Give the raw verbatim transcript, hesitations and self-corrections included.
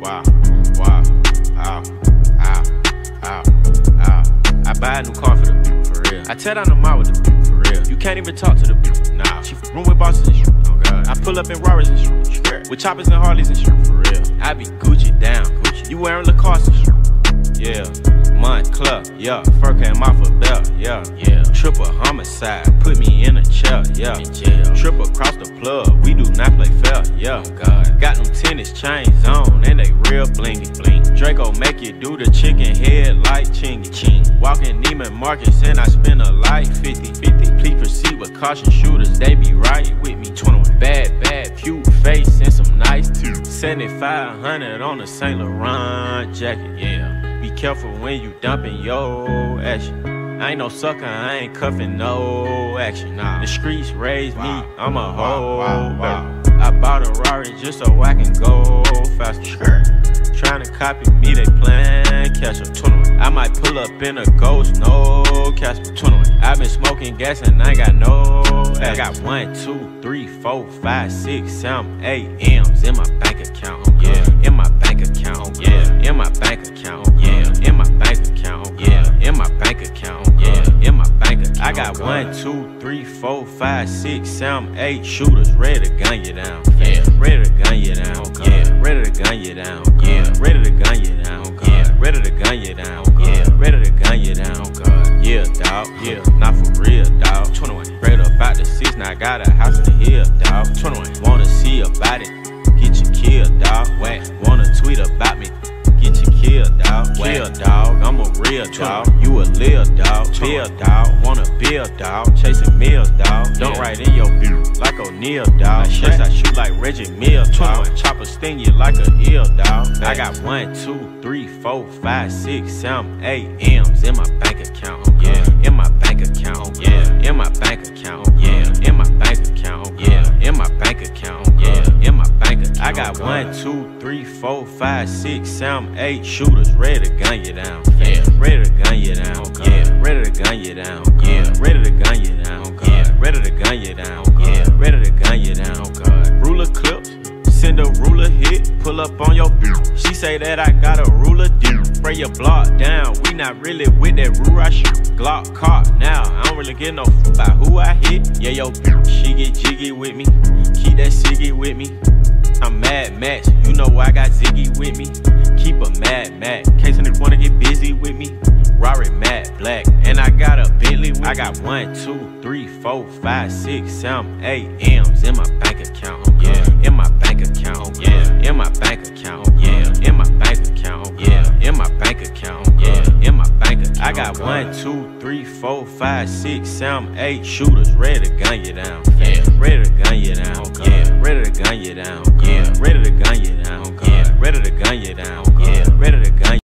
wow, wow, ow, ow, ow, ow. I buy a new car for the beat, for real. I tear down the mall with the beat, for real. You can't even talk to the beat, nah. She room with bosses and shit, oh god. I pull up in Rarers and shit, with choppers and Harleys and shit, for real. I be Gucci down, Gucci. You wearing Lacoste and shit, yeah. Month club, yeah. Fur came off a belt, yeah, yeah. Triple homicide, put me in a chair, yeah. In jail. Triple across the plug, we do not play fair, yeah. Oh god. Got them tennis chains on, and they real blingy, bling. Draco make you do the chicken head like chingy, ching. Walking Neiman Marcus and I spend a light fifty, fifty. Please proceed with caution, shooters, they be right with me. twenty-one. Bad, bad, pew face and some nice teeth. seventy-five hundred on a Saint Laurent jacket, yeah. Be careful when you dumping your action. I ain't no sucker, I ain't cuffing no action. Nah. The streets raised wow. me, I'm a hoe. Wow, wow, wow. I bought a Rari just so I can go faster. Sure. Trying to copy me, they plan catch up. twenty-one. I might pull up in a Ghost, no Casper. twenty-one. I been smoking gas and I ain't got no action. I got one, two, three, four, five, six, seven, eight M's in my bank account. Yeah, in my bank account. Yeah, in my bank account. Yeah, in my bank account. Yeah, in my bank account. Yeah, in my bank account. I got one, two, three, four, five, six, seven, eight shooters ready to gun you down. Yeah, ready to gun you down. Yeah, ready to gun you down. Yeah, ready to gun you down. Yeah, ready to gun you down. Yeah, ready to gun you down. God, yeah, dawg. Yeah, not for real, dawg. twenty-one. Straight up out the six, now I got a house in the hill, dawg. twenty-one. Wanna see about it? Get you killed, dawg. Whack. Wanna tweet about me? Get you killed, dawg. Kill, dawg. I'm a real dawg. You a lil dawg. Bill, dawg. Wanna build, dawg. Chasing meals, dawg. Don't yeah. write in your beat like O'Neal, dawg. Yes, I shoot like Reggie Mills, dawg. Chopper sting you like a eel, dawg. I got one, two, three, four, five, six, seven, eight M's in my bank account. Yeah, in my bank account. Yeah, in my bank account. Yeah, in my bank account. Yeah, in my bank account. Yeah, in my bank account. I got one, two, three, four, five, six, seven, eight shooters ready to gun you down. Yeah, ready to gun you down. Yeah, ready to gun you down. Yeah, ready to gun you down. Yeah, ready to gun you down. Yeah, ready to gun you down. God, ruler clips, send a ruler hit, pull up on your beat. She say that I got a ruler deep. Spray your block down, we not really with that rule I shoot. Glock caught now, I don't really get no f about who I hit. Yeah, yo, she get jiggy with me, keep that ciggy with me. I'm Mad Max, you know I got Ziggy with me. Keep a Mad Max, in case niggas wanna get busy with me. Rari matte black, and I got a Bentley with me. I got one, two, three, four, five, six, seven, eight M's in my bank account. Yeah, in my bank account. Yeah, in my bank account. Yeah, in my bank account. Yeah, in my bank account. Yeah, in my bank account. I got one, two, three, four, five, six, seven, eight shooters ready to gun you down. Yeah, ready to gun you